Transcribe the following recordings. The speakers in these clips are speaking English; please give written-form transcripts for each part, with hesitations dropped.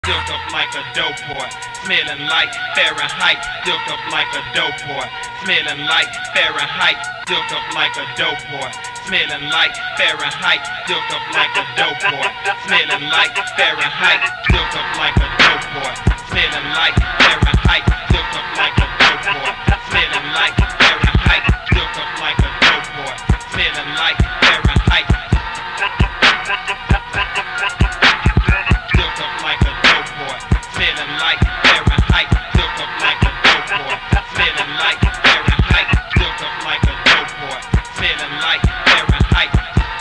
Built up like a dope boy, smelling like Fahrenheit. Built up like a dope boy, smelling like Fahrenheit. Built up like a dope boy, smelling like Fahrenheit. Built up like a dope boy, smelling like Fahrenheit. Built up like a dope boy, smelling like Fahrenheit. Built up like a dope boy, smelling like Fahrenheit. Built up like a dope boy, smelling like Fahrenheit. Built up like a dope boy, smelling like Fahrenheit. Built up like a dope boy, smelling like Fahrenheit. Built up like a dope boy, smelling like Fahrenheit.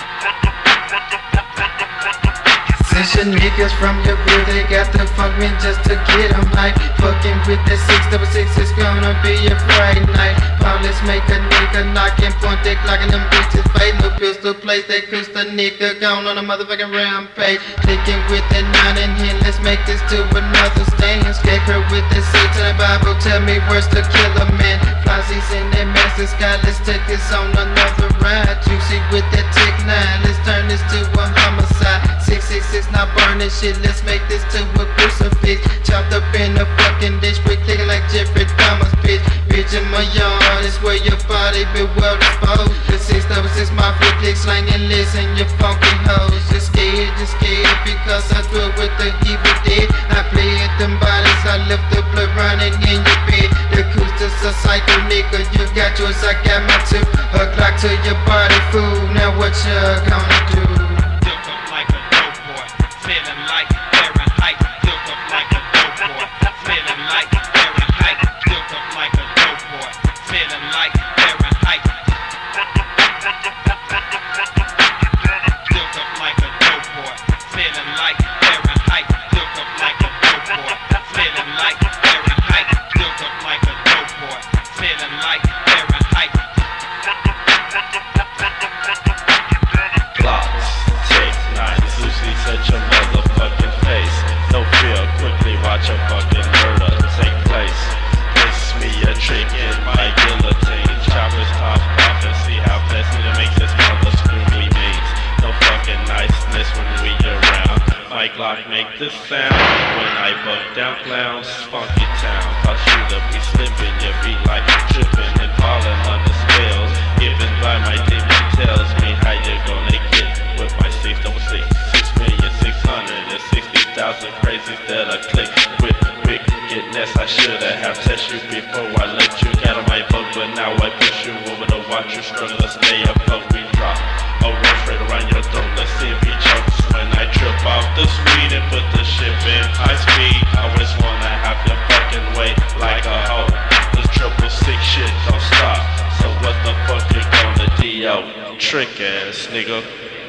Since your niggas from your real, they got the funk me just to get them hype. Fucking with that 666, it's gonna be a Friday night. Let's make a nigga knockin', point they clockin' them bitches fade. No pistol place, they cruise the nigga gone on a motherfucking rampage. Taking with that 9 in hand, let's make this to another stand. Scarecrow with the 6 in the Bible, tell me where's the killer man. Flossy's in that master sky, let's take this on another ride. Juicy with that Tech 9, let's turn this to a homicide. 666 now burn this shit, let's make this to a crucifix. Chopped up in the fucking ditch, quick clicking like Jeffrey Dahmer's bitch. Bitch in my yard, it's where your body be well disposed. The 666 mafia click slanging listen, you funky hoes. Just scared because I dwell with the evil dead. I play at them bodies, I left the blood running in your bed. The acoustics a psycho nigga, you got yours, I got my two. A clock to your body, fool, now what you gonna do? Built up like a dope boy, smelling like Fahrenheit. Built up like a dope boy, smelling like Fahrenheit. Built up like a dope boy, smelling like Fahrenheit. Built up like a dope boy, smelling like Fahrenheit. Built up like a dope boy, smelling like Fahrenheit. Built up like a dope boy, smelling like Fahrenheit. Blocks, take 9, Lucy, set your motherfucking face. No fear, quickly watch a fucking murder take place. This me a trick in my guillotine. Choppers top off and see how best to make this mother scream we means. No fucking niceness when we around. My Glock make this sound when I buck down clowns. Funky town, I shoot up, be slipping your beat like you tripping and falling under spells. Given by my demon tells me how you gonna get with my 666, 6,660,000 crazies that I click with wickedness. I shoulda have tested you before I let you get on my boat, but now I push you over to watch you struggle. Stay above we drop. I'll run straight around your throat. Let's see if he chokes when I trip off the speed and put the ship in high speed. I always wanna have your fucking way like a hoe. This 666 shit don't stop. So what the fuck you gonna do, yo? Trick ass nigga.